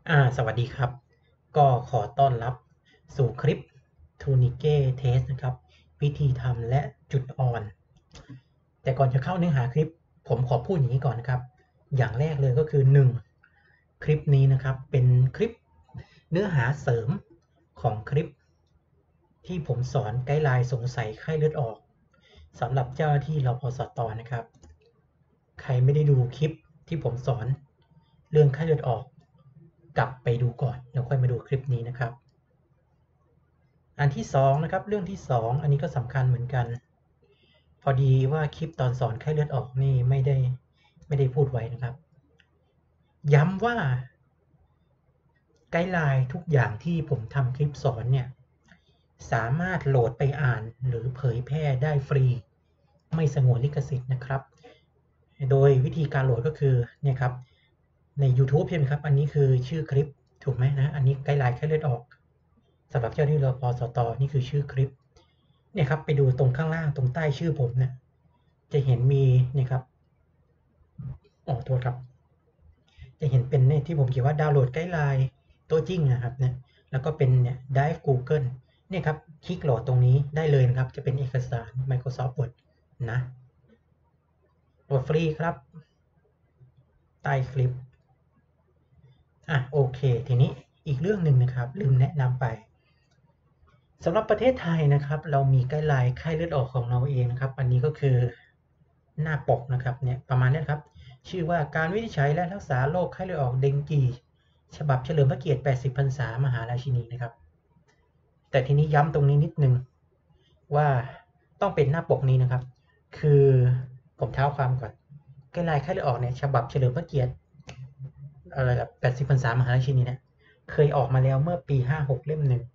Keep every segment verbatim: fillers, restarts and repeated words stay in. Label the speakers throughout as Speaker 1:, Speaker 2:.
Speaker 1: อ่าสวัสดีครับก็ขอต้อนรับสู่คลิป Tourniquet Test นะครับวิธีทำและจุดอ่อนแต่ก่อนจะเข้าเนื้อหาคลิปผมขอพูดอย่างนี้ก่อนนะครับอย่างแรกเลยก็คือหนึ่งคลิปนี้นะครับเป็นคลิปเนื้อหาเสริมของคลิปที่ผมสอนไกด์ไลน์สงสัยไข้เลือดออกสำหรับเจ้าหน้าที่รพสตนะครับใครไม่ได้ดูคลิปที่ผมสอนเรื่องไข้เลือดออกกลับไปดูก่อนแล้วค่อยมาดูคลิปนี้นะครับอันที่สองนะครับเรื่องที่สองอันนี้ก็สำคัญเหมือนกันพอดีว่าคลิปตอนสอนไข้เลือดออกนี่ไม่ได้ไม่ได้พูดไว้นะครับย้ำว่าไกด์ไลน์ทุกอย่างที่ผมทำคลิปสอนเนี่ยสามารถโหลดไปอ่านหรือเผยแพร่ได้ฟรีไม่สงวนลิขสิทธิ์นะครับโดยวิธีการโหลดก็คือเนี่ยครับใน YouTube ใช่ไหมครับอันนี้คือชื่อคลิปถูกไหมนะอันนี้ไกด์ไลน์ไข้เลือดออกสำหรับเจ้าหน้าที่รพสตนี่คือชื่อคลิปเนี่ยครับไปดูตรงข้างล่างตรงใต้ชื่อผมเนี่ยจะเห็นมีเนี่ยครับอ๋อโทษครับจะเห็นเป็นเนี่ยที่ผมเขียนว่าดาวน์โหลดไกด์ไลน์ตัวจริงนะครับเนี่ยแล้วก็เป็นเนี่ย Drive Google เนี่ยครับคลิกโหลดตรงนี้ได้เลยนะครับจะเป็นเอกสาร Microsoft Word นะโหลดฟรีครับใต้คลิปอ่ะโอเคทีนี้อีกเรื่องหนึ่งนะครับลืมแนะนำไปสำหรับประเทศไทยนะครับเรามีไกด์ไลน์ไข้เลือดออกของเราเองนะครับอันนี้ก็คือหน้าปกนะครับเนี่ยประมาณนี้ครับชื่อว่าการวินิจฉัยและรักษาโรคไข้เลือดออกเดงกีฉบับเฉลิมพระเกียรติแปดสิบพรรษามหาราชินีนะครับแต่ทีนี้ย้ำตรงนี้นิดนึงว่าต้องเป็นหน้าปกนี้นะครับคือผมเท้าความก่อนไกด์ไลน์ไข้เลือดออกเนี่ยฉบับเฉลิมพระเกียรติอะไรแบบแปดสิบพรรษามหาราชินีเนี่ยเคยออกมาแล้วเมื่อปีห้าหกเล่มหนึ่ง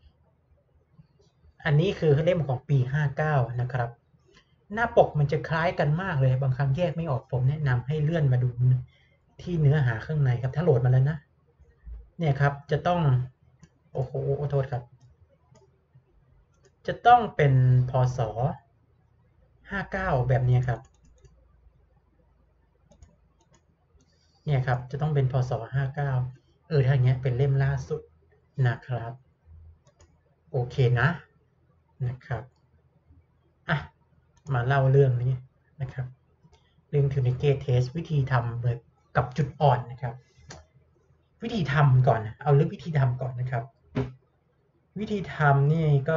Speaker 1: อันนี้คือเล่มของปีห้าเก้านะครับ หน้าปกมันจะคล้ายกันมากเลยบางครั้งแยกไม่ออกผมแนะนำให้เลื่อนมาดูที่เนื้อหาข้างในครับถ้าโหลดมาแล้วนะเนี่ยครับจะต้องโอ้โหโทษครับจะต้องเป็นพศห้าเก้าแบบนี้ครับเนี่ยครับจะต้องเป็นพศห้าเก้าเออถ้าอย่างเงี้ยเป็นเล่มล่าสุดนะครับโอเคนะนะครับอ่ะมาเล่าเรื่องนี้นะครับเรื่อง Tunicate Test วิธีทำเลยกับจุดอ่อนนะครับวิธีทำก่อนเอาเรื่องวิธีทำก่อนนะครับ วิธีทำนี่ก็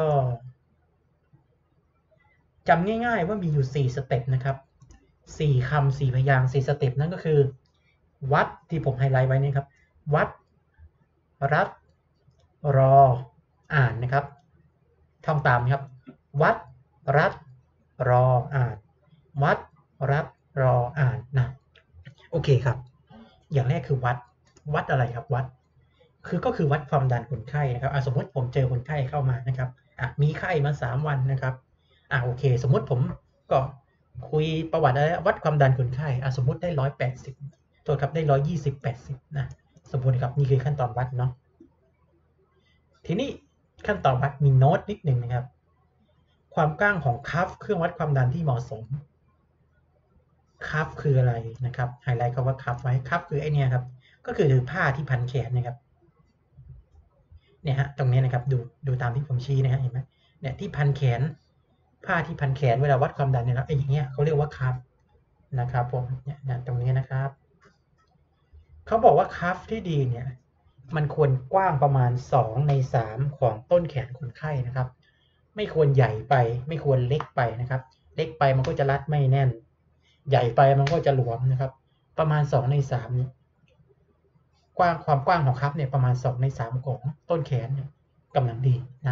Speaker 1: จำง่ายๆว่ามีอยู่สี่สเต็ปนะครับสี่คำสี่พยางค์สี่สเต็ปนั่นก็คือวัดที่ผมไฮไลท์ไว้นี่ครับวัดรัดรออ่านนะครับท่องตามนะครับวัดรัดรออ่านวัดรัดรออ่านนะโอเคครับอย่างแรกคือวัดวัดอะไรครับวัด คือก็คือวัดความดันคนไข้นะครับอ่ะสมมติผมเจอคนไข้เข้ามานะครับอ่ะมีไข้มาสามวันนะครับอ่ะโอเคสมมติผมก็คุยประวัติแล้ววัดความดันคนไข้อ่ะสมมติได้ร้อยแปดสิบโทษครับได้ร้อยยี่สิบแปดสิบนะสมมติครับนี่คือขั้นตอนวัดเนาะทีนี้ขั้นตอนวัดมีโน้ตนิดหนึ่งนะครับความกว้างของคัฟเครื่องวัดความดันที่เหมาะสมคัฟคืออะไรนะครับไฮไลท์คำว่าคัฟไว้คัฟคือไอเนี่ยครับก็คือผ้าที่พันแขนนะครับ เนี่ยฮะตรงนี้นะครับดูดูตามที่ผมชี้นะฮะเห็นไหมเนี่ยที่พันแขนผ้าที่พันแขนเวลาวัดความดันเนี่ยครับไอ้อย่างเงี้ยเขาเรียกว่าคัฟนะครับผมเนี่ยนะตรงนี้นะครับเขาบอกว่าคัฟที่ดีเนี่ยมันควรกว้างประมาณสองในสามของต้นแขนคนไข้นะครับไม่ควรใหญ่ไปไม่ควรเล็กไปนะครับเล็กไปมันก็จะรัดไม่แน่นใหญ่ไปมันก็จะหลวมนะครับประมาณสองในสามเนี่ยกว้างความกว้างของคัฟเนี่ยประมาณสองในสามของต้นแขนเนี่ยกำลังดีนะ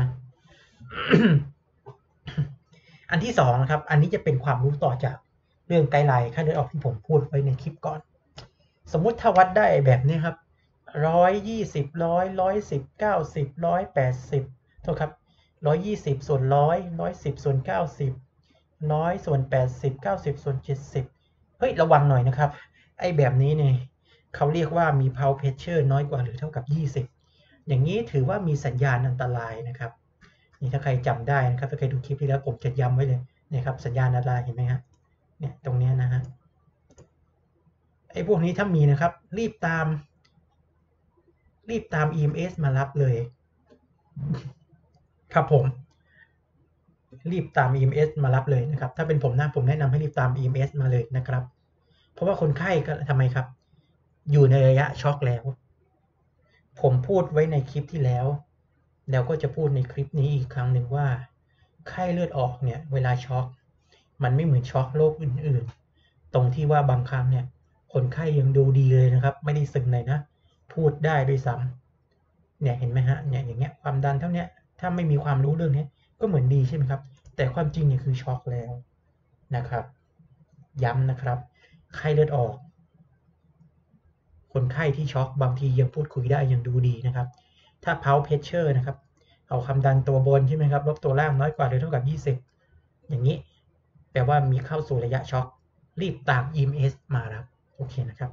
Speaker 1: อันที่สองนะครับ อันนี้จะเป็นความรู้ต่อจากเรื่องไกด์ไลน์ค่าเลือดออกที่ผมพูดไว้ในคลิปก่อน สมมุติถ้าวัดได้แบบนี้ครับร้อยยี่สิบร้อยร้อยสิบเก้าสิบร้อยแปดสิบโทษครับร้อยยี่สิบส่วนร้อยร้อยสิบส่วนเก้าสิบร้อยส่วนแปดสิบเก้าสิบส่วนเจ็ดสิบเฮ้ยระวังหน่อยนะครับไอ้แบบนี้เนี่ยเขาเรียกว่ามี pulse pressure น้อยกว่าหรือเท่ากับยี่สิบอย่างนี้ถือว่ามีสัญญาณอันตรายนะครับนี่ถ้าใครจำได้นะครับถ้าใครดูคลิปที่แล้วผมจะย้ำไว้เลยเนี่ยครับสัญญาณอันตรายเห็นไหมฮะเนี่ยตรงนี้นะฮะ ไอ้พวกนี้ถ้ามีนะครับรีบตามรีบตาม อี เอ็ม เอส มารับเลยครับผมรีบตาม อี เอ็ม เอส มารับเลยนะครับถ้าเป็นผมนะผมแนะนำให้รีบตาม อี เอ็ม เอส มาเลยนะครับเพราะว่าคนไข้ก็ทำไมครับอยู่ในระยะช็อกแล้วผมพูดไว้ในคลิปที่แล้วแล้วก็จะพูดในคลิปนี้อีกครั้งหนึ่งว่าไข้เลือดออกเนี่ยเวลาช็อกมันไม่เหมือนช็อกโรคอื่นๆตรงที่ว่าบางครั้งเนี่ยคนไข้ยังดูดีเลยนะครับไม่ได้ซึมเลยนะพูดได้ด้วยซ้ำเนี่ยเห็นไหมฮะเนี่ยอย่างเงี้ยความดันเท่านี้ถ้าไม่มีความรู้เรื่องนี้ก็เหมือนดีใช่ไหมครับแต่ความจริงเนี่ยคือช็อกแล้วนะครับย้ำนะครับไข้เลือดออกคนไข้ที่ช็อกบางทียังพูดคุยได้ยังดูดีนะครับถ้า pulse pressure นะครับเอาความดันตัวบนใช่ไหมครับลบตัวล่างน้อยกว่าหรือเท่ากับยี่สิบอย่างนี้แปลว่ามีเข้าสู่ระยะช็อกรีบตาม อี เอ็ม เอส มาครับโอเคนะครับ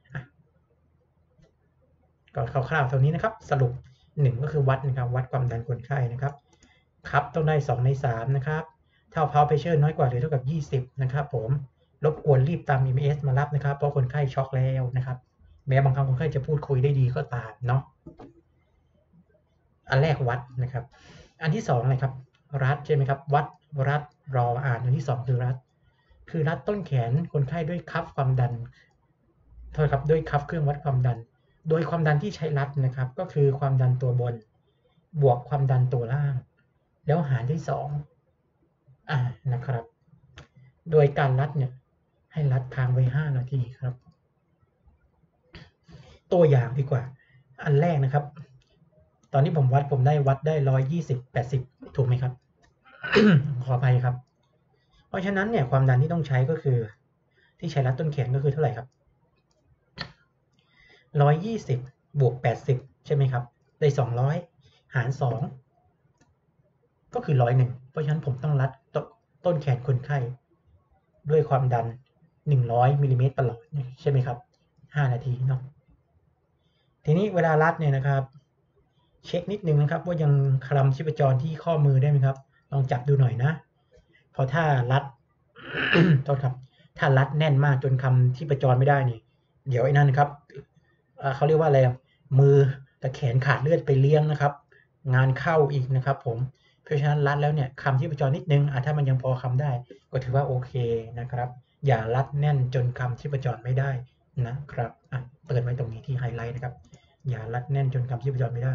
Speaker 1: ก่อนคร่าวๆเท่านี้นะครับสรุปหนึ่งก็คือวัดนะครับวัดความดันคนไข้นะครับครับต้องได้สองในสามนะครับเท่า pulse pressure น้อยกว่าหรือเท่ากับยี่สิบนะครับผมรบกวนรีบตาม อี เอ็ม เอส มารับนะครับเพราะคนไข้ช็อกแล้วนะครับแม้บางครั้งคนไข้จะพูดคุยได้ดีก็ตามเนาะอันแรกวัดนะครับอันที่สองอะไรครับรัดใช่ไหมครับวัดรัดรออ่านอันที่สองคือรัดคือรัดต้นแขนคนไข้ด้วยคัฟความดันโทษครับด้วยคัฟเครื่องวัดความดันโดยความดันที่ใช้รัดนะครับก็คือความดันตัวบนบวกความดันตัวล่างแล้วหารด้วยสองอ่านะครับโดยการรัดเนี่ยให้รัดค้างไว้ห้านาทีครับตัวอย่างดีกว่าอันแรกนะครับตอนที่ผมวัดผมได้วัดได้ร้อยยี่สิบแปดสิบถูกไหมครับ ขออภัยครับเพราะฉะนั้นเนี่ยความดันที่ต้องใช้ก็คือที่ใช้รัดต้นแขนก็คือเท่าไหร่ครับร้อยยี่สิบบวกแปดสิบใช่ไหมครับได้สองร้อยหารสองก็คือร้อยหนึ่งเพราะฉะนั้นผมต้องรัดต้นแขนคนไข้ด้วยความดันหนึ่งร้อยมิลลิเมตรประหลอดใช่ไหมครับห้านาทีเนาะทีนี้เวลารัดเนี่ยนะครับเช็คนิดนึงนะครับว่ายังคลำชีพจรที่ข้อมือได้ไหมครับลองจับดูหน่อยนะเพราะถ้ารัด โทษครับถ้ารัดแน่นมากจนคำชีพจรไม่ได้นี่เดี๋ยวไอ้นั่นครับเขาเรียกว่าอะไรมือแต่แขนขาดเลือดไปเลี้ยงนะครับงานเข้าอีกนะครับผมเพราะฉะนั้นรัดแล้วเนี่ยคำชีพจรนิดนึงอ่ะถ้ามันยังพอคำได้ก็ถือว่าโอเคนะครับอย่ารัดแน่นจนคำชีพจรไม่ได้นะครับอ่ะเตือนไว้ตรงนี้ที่ไฮไลท์นะครับอย่ารัดแน่นจนคำชีพจรไม่ได้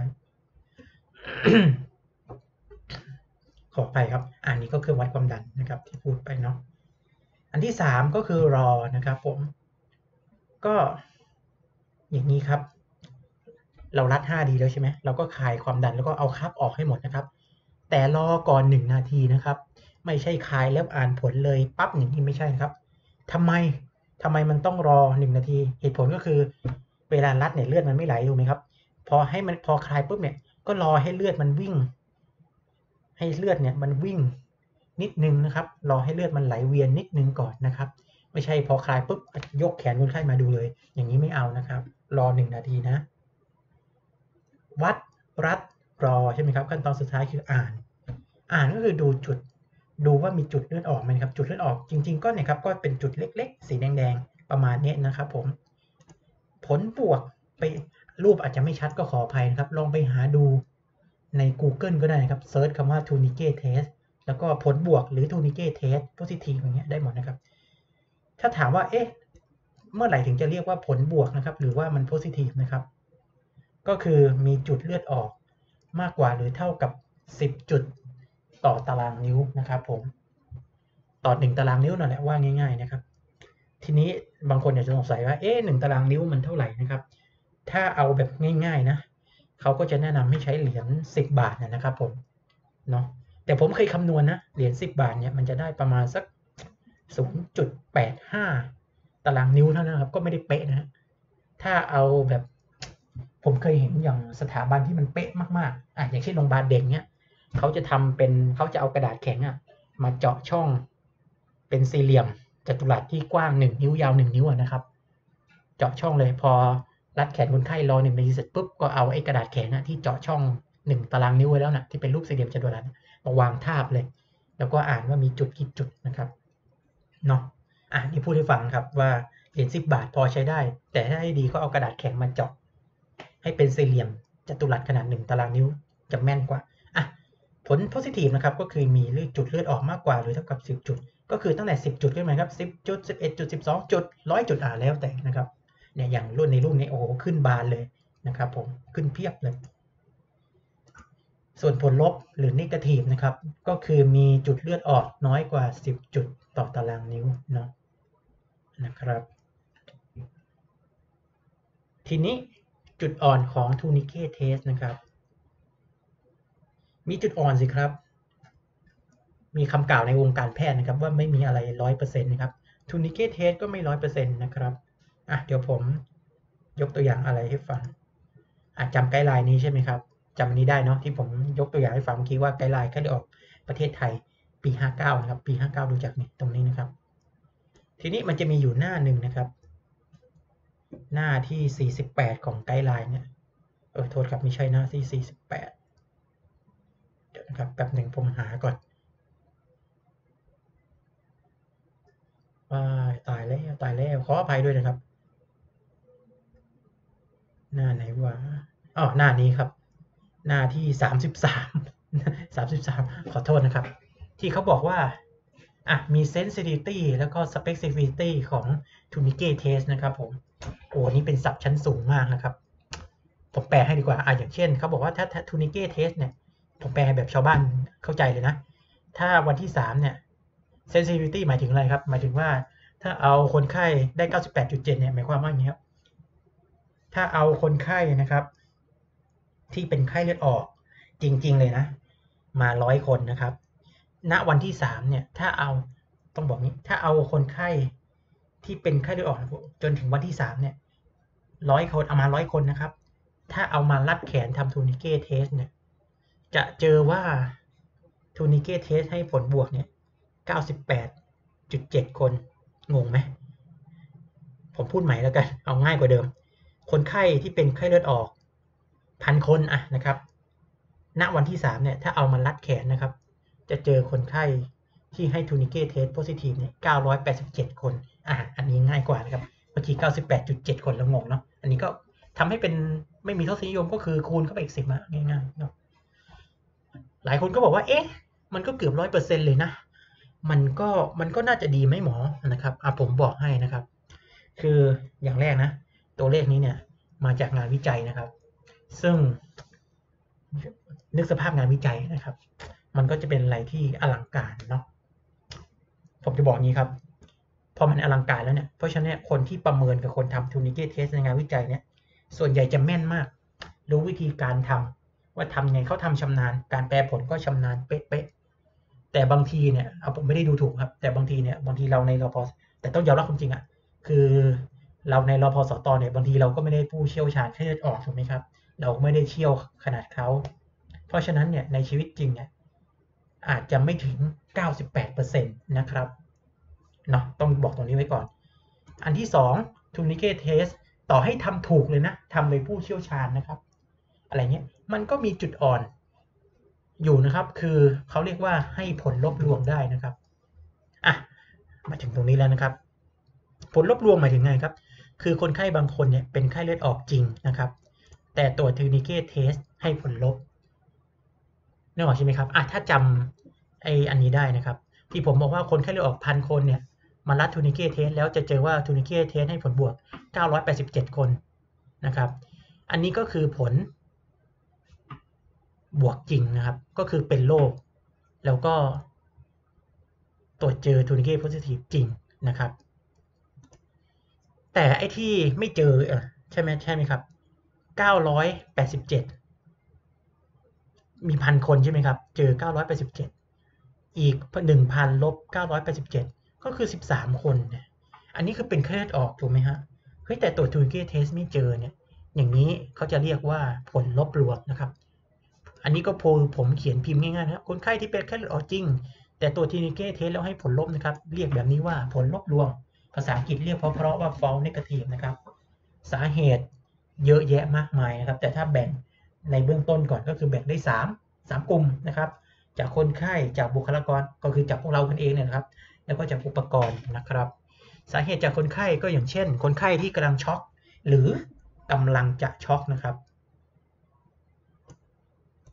Speaker 1: ขอไปครับอันนี้ก็คือวัดความดันนะครับที่พูดไปเนาะอันที่สามก็คือรอนะครับผมก็อย่างนี้ครับเรารัดห้าดีแล้วใช่ไหมเราก็คลายความดันแล้วก็เอาคับออกให้หมดนะครับแต่รอก่อนหนึ่งนาทีนะครับไม่ใช่คลายแล้วอ่านผลเลยปั๊บอย่างนี้ไม่ใช่ครับทำไมทำไมมันต้องรอหนึ่งนาทีเหตุผลก็คือเวลารัดเนี่ยเลือดมันไม่ไหลถูกไหมครับพอให้มันพอคลายปุ๊บเนี่ยก็รอให้เลือดมันวิ่งให้เลือดเนี่ยมันวิ่งนิดนึงนะครับรอให้เลือดมันไหลเวียนนิดนึงก่อนนะครับไม่ใช่พอคลายปุ๊บยกแขนคนไข้มาดูเลยอย่างนี้ไม่เอานะครับรอหนึ่งนาทีนะวัดรัดรอใช่ไหมครับขั้นตอนสุดท้ายคืออ่านอ่านก็คือดูจุดดูว่ามีจุดเลือดออกไหมครับจุดเลือดออกจริงๆก็เนี่ยครับก็เป็นจุดเล็กๆสีแดงๆประมาณนี้นะครับผมผลบวกไปรูปอาจจะไม่ชัดก็ขออภัยนะครับลองไปหาดูใน Google ก็ได้นะครับเซิร์ชคำว่า Tourniquet test แล้วก็ผลบวกหรือ Tourniquet test positive อย่างเงี้ยได้หมดนะครับถ้าถามว่าเอ๊ะเมื่อไหร่ถึงจะเรียกว่าผลบวกนะครับหรือว่ามัน positive นะครับก็คือมีจุดเลือดออกมากกว่าหรือเท่ากับสิบจุดต่อตารางนิ้วนะครับผมต่อหนึ่งตารางนิ้วนั่นแหละว่าง่ายๆนะครับทีนี้บางคนอาจจะสงสัยว่าเอ๊ะหนึ่งตารางนิ้วมันเท่าไหร่นะครับถ้าเอาแบบง่ายๆนะเขาก็จะแนะนำให้ใช้เหรียญสิบบาทนะครับผมเนาะแต่ผมเคยคำนวณนะเหรียญสิบบาทเนี่ยมันจะได้ประมาณสัก ศูนย์จุดแปดห้า ตารางนิ้วเท่านั้นครับก็ไม่ได้เป๊ะนะถ้าเอาแบบผมเคยเห็นอย่างสถาบันที่มันเป๊ะมากๆอ่ะอย่างเช่นโรงพยาบาลเด็กเนี่ยเขาจะทำเป็นเขาจะเอากระดาษแข็งอ่ะมาเจาะช่องเป็นสี่เหลี่ยมจัตุรัสที่กว้างหนึ่งนิ้วยาวหนึ่งนิ้วนะครับเจาะช่องเลยพอรัดแขนคนไข้รอหนึ่งนาทีเสร็จปุ๊บก็เอาไอ้กระดาษแข็งอ่ะที่เจาะช่องหนึ่งตารางนิ้วไว้แล้วนะที่เป็นรูปสี่เหลี่ยมจัตุรัสมาวางทาบเลยแล้วก็อ่านว่ามีจุดกี่จุดนะครับเนาะอ่ะนี่พูดให้ฟังครับว่าเหรียญสิบบาทพอใช้ได้แต่ถ้าให้ดีก็เอากระดาษแข็งมาเจาะให้เป็นสี่เหลี่ยมจัตุรัสขนาดหนึ่งตารางนิ้วจะแม่นกว่าอ่ะผล positive นะครับก็คือมีเลือดจุดเลือดออกมากกว่าหรือเท่ากับสิบจุดก็คือตั้งแต่สิบจุดขึ้นมาครับสิบจุดสิบเอ็ดจุดสิบสองจุดหนึ่งร้อยจุดอ่าแล้วแต่นะครับเนี่ยอย่างรุ่นในรูปนี้โอ้โหขึ้นบานเลยนะครับผมขึ้นเพียบเลยส่วนผลลบหรือ negative นะครับก็คือมีจุดเลือดออกน้อยกว่าสิบจุดต่อตารางนิ้วเนาะนะครับทีนี้จุดอ่อนของ Tourniquet test นะครับมีจุดอ่อนสิครับมีคำกล่าวในวงการแพทย์นะครับว่าไม่มีอะไร ร้อยเปอร์เซ็นต์ นะครับ Tourniquet test ก็ไม่ ร้อยเปอร์เซ็นต์ นะครับอ่ะเดี๋ยวผมยกตัวอย่างอะไรให้ฟังอ่ะจำไกด์ไลน์นี้ใช่ไหมครับจำนี้ได้เนาะที่ผมยกตัวอย่างให้ฟังเมื่อกี้ว่าไกด์ไลน์ก็ได้ออกประเทศไทยปีห้าเก้านะครับปีห้าเก้าดูจากนี่ตรงนี้นะครับทีนี้มันจะมีอยู่หน้าหนึ่งนะครับหน้าที่สี่สิบแปดของไกด์ไลน์เนี่ยเออโทษครับไม่ใช่หน้าที่สี่สิบแปดเดี๋ยวนะครับแป๊บหนึ่งผมหาก่อนว้ายตายแล้วตายแล้วขออภัยด้วยนะครับหน้าไหนวะอ๋อหน้านี้ครับหน้าที่สามสิบสาม สามสิบสามขอโทษนะครับที่เขาบอกว่าอ่ะมี sensitivity แล้วก็ specificity ของ Tourniquet test นะครับผมโอ้นี่เป็นศัพท์ชั้นสูงมากนะครับผมแปลให้ดีกว่าอ่ะอย่างเช่นเขาบอกว่าถ้า Tourniquet test เนี่ยผมแปลแบบชาวบ้านเข้าใจเลยนะถ้าวันที่สามเนี่ย sensitivity หมายถึงอะไรครับหมายถึงว่าถ้าเอาคนไข้ได้ เก้าสิบแปดจุดเจ็ด เนี่ยหมายความว่าอย่างนี้ครับถ้าเอาคนไข้นะครับที่เป็นไข้เลือดออกจริงๆเลยนะมาร้อยคนนะครับณวันที่สามเนี่ยถ้าเอาต้องบอกนี้ถ้าเอาคนไข้ที่เป็นไข้เลือดออกจนถึงวันที่สามเนี่ยร้อยคนเอามาร้อยคนนะครับถ้าเอามารัดแขนทำ Tourniquet test เนี่ยจะเจอว่า Tourniquet test ให้ผลบวกเนี่ย เก้าสิบแปดจุดเจ็ด คนงงไหมผมพูดใหม่แล้วกันเอาง่ายกว่าเดิมคนไข้ที่เป็นไข้เลือดออกพันคนอะนะครับณวันที่สามเนี่ยถ้าเอามารัดแขนนะครับจะเจอคนไข้ที่ให้ Tourniquet test positive เนี่ยเก้าร้อยแปดสิบเจ็ดคนอ่ะอันนี้ง่ายกว่านะครับเมื่อกี้ เก้าสิบแปดจุดเจ็ด คนแล้วงงเนาะอันนี้ก็ทำให้เป็นไม่มีทศนิยมก็คือคูณเข้าไปอีกสิบอะง่ายๆเนาะหลายคนก็บอกว่าเอ๊ะมันก็เกือบ ร้อยเปอร์เซ็นต์ เลยนะมันก็มันก็น่าจะดีไหมหมอนะครับอ่ะผมบอกให้นะครับคืออย่างแรกนะตัวเลขนี้เนี่ยมาจากงานวิจัยนะครับซึ่งนึกสภาพงานวิจัยนะครับมันก็จะเป็นอะไรที่อลังการเนาะผมจะบอกงี้ครับพอมันอลังการแล้วเนี่ยเพราะฉะนั้นคนที่ประเมินกับคนทำ Tourniquet test ในงานวิจัยเนี่ยส่วนใหญ่จะแม่นมากรู้วิธีการทำว่าทำไงเขาทำชำนาญการแปลผลก็ชำนาญเป๊ะๆแต่บางทีเนี่ยเอาผมไม่ได้ดูถูกครับแต่บางทีเนี่ยบางทีเราในรพแต่ต้องยอมรับความจริงอ่ะคือเราในรพสตเนี่ยบางทีเราก็ไม่ได้ผู้เชี่ยวชาญไข้เลือดออกถูกไหมครับเราไม่ได้เชี่ยวขนาดเขาเพราะฉะนั้นเนี่ยในชีวิตจริงเนี่ยอาจจะไม่ถึง เก้าสิบแปดเปอร์เซ็นต์ นะครับเนาะต้องบอกตรงนี้ไว้ก่อนอันที่สอง Tourniquet test ต่อให้ทำถูกเลยนะทำโดยผู้เชี่ยวชาญนะครับอะไรเงี้ยมันก็มีจุดอ่อนอยู่นะครับคือเขาเรียกว่าให้ผลลบลวงได้นะครับอ่ะมาถึงตรงนี้แล้วนะครับผลลบลวงหมายถึงไงครับคือคนไข้บางคนเนี่ยเป็นไข้เลือดออกจริงนะครับแต่ตรวจ Tourniquet test ให้ผลลบนึกออกใช่ไหมครับอ่ะถ้าจำไอ้อันนี้ได้นะครับที่ผมบอกว่าคนไข้เลือดออกพันคนเนี่ยมารัด Tourniquet test แล้วจะเจอว่า Tourniquet test ให้ผลบวกเก้าร้อยแปดสิบเจ็ดคนนะครับอันนี้ก็คือผลบวกจริงนะครับก็คือเป็นโรคแล้วก็ตรวจเจอ Tourniquet positive จริงนะครับแต่ไอ้ที่ไม่เจอใช่ไหมใช่ไหมครับเก้าร้อยแปดสิบเจ็ดมีพันคนใช่ไหมครับเจอเก้าร้อยแปดสิบเจ็ดอีก หนึ่งพัน ลบเก้าร้อยแปดสิบเจ็ดก็คือสิบสามคนเนี่ยอันนี้คือเป็นไข้เลือดออกถูกไหมฮะเฮ้ยแต่ตรวจ Tourniquet test ไม่เจอเนี่ยอย่างนี้เขาจะเรียกว่าผลลบลวงนะครับอันนี้ก็โพลผมเขียนพิมพ์ง่ายๆนะครับคนไข้ที่เป็นไข้เลือดออกจริงแต่ตัว Tourniquet test แล้วให้ผลลบนะครับเรียกแบบนี้ว่าผลลบลวงภาษาอังกฤษเรียกเพราะๆว่า false negative นะครับสาเหตุเยอะแยะมากมายนะครับแต่ถ้าแบ่งในเบื้องต้นก่อนก็คือแบ่งได้สาม สามกลุ่มนะครับจากคนไข้จากบุคลากรก็คือจากพวกเรากันเองเนี่ยนะครับแล้วก็จากอุปกรณ์นะครับสาเหตุจากคนไข้ก็อย่างเช่นคนไข้ที่กำลังช็อกหรือกำลังจะช็อกนะครับ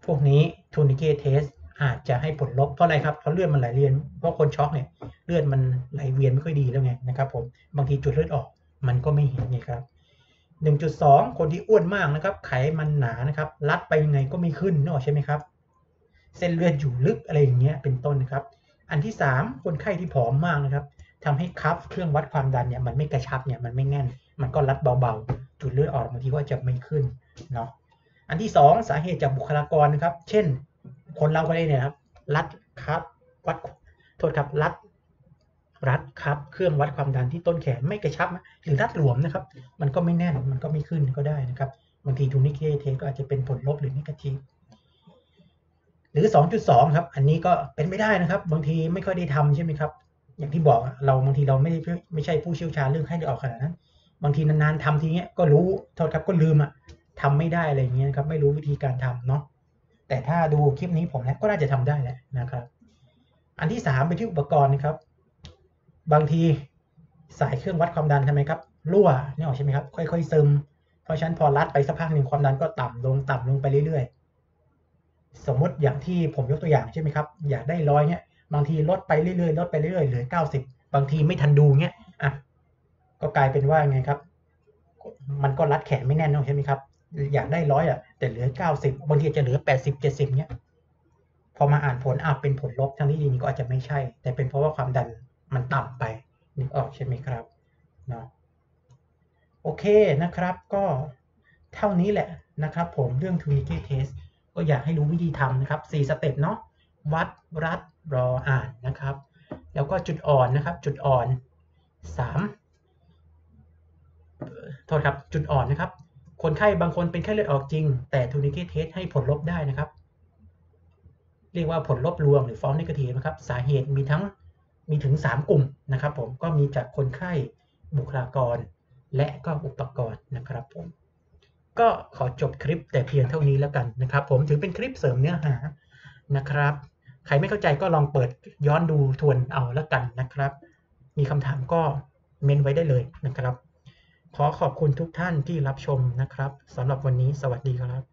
Speaker 1: พวกนี้ Tourniquet Test อาจจะให้ผลลบเพราะอะไรครับเพราะเลือดมันไหลเวียนเพราะคนช็อกเนี่ยเลือดมันไหลเวียนไม่ค่อยดีแล้วไงนะครับผมบางทีจุดเลือดออกมันก็ไม่เห็นไงครับ หนึ่งจุดสอง คนที่อ้วนมากนะครับไขมันหนานะครับรัดไปยังไงก็ไม่ขึ้นนึกออกใช่ไหมครับเส้นเลือดอยู่ลึกอะไรอย่างเงี้ยเป็นต้นนะครับอันที่สามคนไข้ที่ผอมมากนะครับทำให้คัฟเครื่องวัดความดันเนี่ยมันไม่กระชับเนี่ยมันไม่แน่นมันก็รัดเบาๆจุดเลือดออกบางทีก็จะไม่ขึ้นเนาะอันที่สองสาเหตุจากบุคลากรนะครับเช่นคนเราก็ได้เนี่ยครับรัดคัฟวัดโทษครับรัดรัดครับเครื่องวัดความดันที่ต้นแขนไม่กระชับหรือรัดหลวมนะครับมันก็ไม่แน่นมันก็ไม่ขึ้นก็ได้นะครับบางทีทูนิเคเทสก็อาจจะเป็นผลลบหรือนิเกทีฟหรือ สองจุดสอง ครับอันนี้ก็เป็นไม่ได้นะครับบางทีไม่ค่อยได้ทำใช่ไหมครับอย่างที่บอกเราบางทีเราไม่ได้ไม่ใช่ผู้เชี่ยวชาญเรื่องไข้เลือดออกขนาดนั้นบางทีนานๆทำทีเงี้ยก็รู้โทษครับก็ลืมอ่ะทำไม่ได้อะไรอย่างเงี้ยครับไม่รู้วิธีการทำเนาะแต่ถ้าดูคลิปนี้ผมแล้วก็น่าจะทำได้แหละนะครับอันที่สามไปที่อุปกรณ์นะครับบางทีสายเครื่องวัดความดันทำไมครับรั่วนี่ออกใช่ไหมครับค่อยๆซึมเพราะฉะนั้นพอรัดไปสักพักหนึ่งความดันก็ต่ำลงต่ำลงไปเรื่อยๆสมมติอย่างที่ผมยกตัวอย่างใช่ไหมครับอยากได้ร้อยเนี้ยบางทีลดไปเรื่อยๆลดไปเรื่อยๆเหลือเก้าสิบบางทีไม่ทันดูเงี้ยอ่ะก็กลายเป็นว่าไงครับมันก็รัดแขนไม่แน่นใช่ไหมครับอยากได้ร้อยอ่ะแต่เหลือเก้าสิบบางทีจะเหลือแปดสิบเจ็ดสิบเนี้ยพอมาอ่านผลอ่ะเป็นผลลบทั้งที่จริงก็อาจจะไม่ใช่แต่เป็นเพราะว่าความดันมันต่ำไปนึกออกใช่ไหมครับเนาะโอเคนะครับก็เท่านี้แหละนะครับผมเรื่อง Tourniquet Test ก็อยากให้รู้วิธีทำนะครับสี่สเต็ปเนาะวัดรัดรออ่านนะครับแล้วก็จุดอ่อนนะครับจุดอ่อนสามโทษครับจุดอ่อนนะครับคนไข้บางคนเป็นไข้เลือดออกจริงแต่ Tourniquet Test ให้ผลลบได้นะครับเรียกว่าผลลบลวงหรือ false negative นะครับสาเหตุมีทั้งมีถึงสามกลุ่มนะครับผมก็มีจากคนไข้บุคลากรและก็อุปกรณ์นะครับผมก็ขอจบคลิปแต่เพียงเท่านี้แล้วกันนะครับผมถือเป็นคลิปเสริมเนื้อหานะครับใครไม่เข้าใจก็ลองเปิดย้อนดูทวนเอาแล้วกันนะครับมีคำถามก็เมนไว้ได้เลยนะครับขอขอบคุณทุกท่านที่รับชมนะครับสำหรับวันนี้สวัสดีครับ